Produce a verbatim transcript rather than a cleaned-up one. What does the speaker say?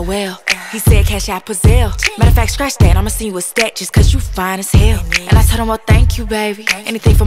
well. He said cash out Pazelle. Matter of fact, scratch that, I'ma send you a stat just cause you fine as hell. And I told him, well, thank you, baby. Anything for